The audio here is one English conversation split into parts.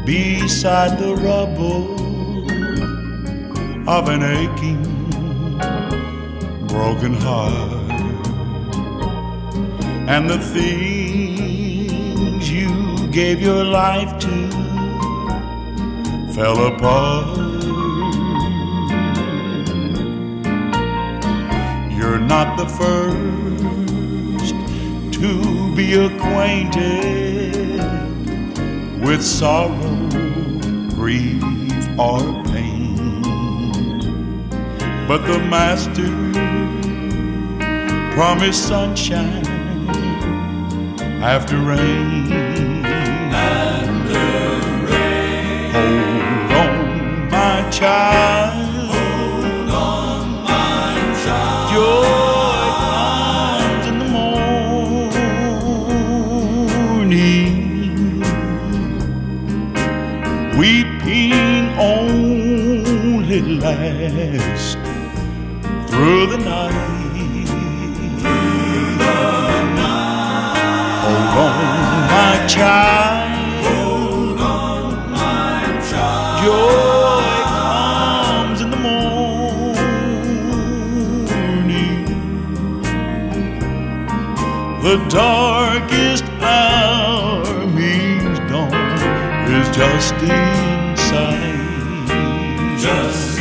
beside the rubble of an aching, broken heart, and the things you gave your life to fell apart. You're not the first to be acquainted with sorrow, grief, or pain, but the Master promised sunshine after rain. After rain. Hold on, my child. Hold on, my child. Joy comes in the morning. Weeping only lasts through the night. Hold on, my child. Hold on, my child. Joy comes in the morning. The darkest hour means dawn is just inside. Just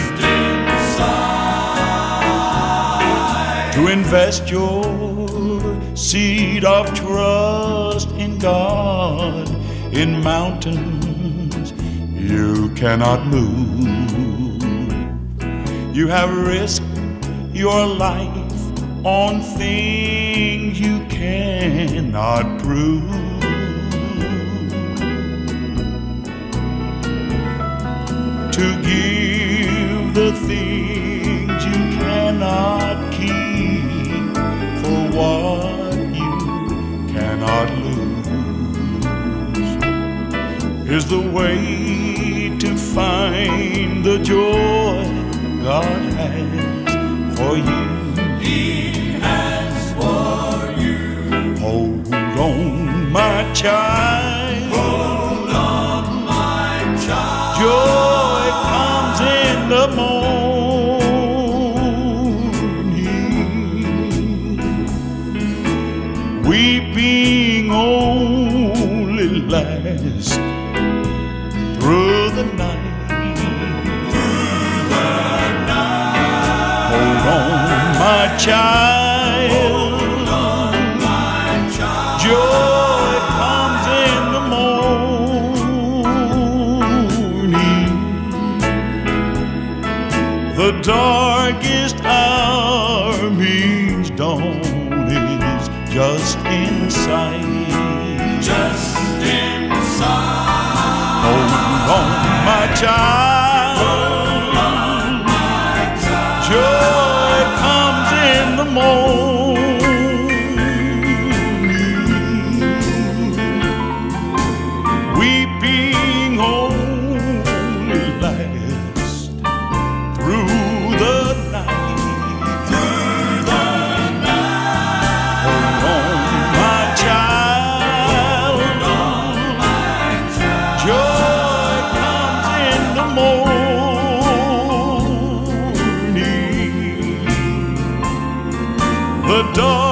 inside. To invest your seed of trust in God, in mountains you cannot move. You have risked your life on things you cannot prove. To give the things you cannot keep for what you cannot lose is the way to find the joy God has for you. He has for you. Hold on, my child. Hold on, my child. Joy comes in the morning. Weeping only lasts through the night. Hold on, my child. Hold on, my child. Joy comes in the morning. The darkest hour means dawn is just inside. Just inside. Hold on, my child. Hold on, my child. Joy comes in the morning. Weeping only lasts through the night. Through the night. Hold on, my child. Hold on, my child. Joy comes in the morning. The dawn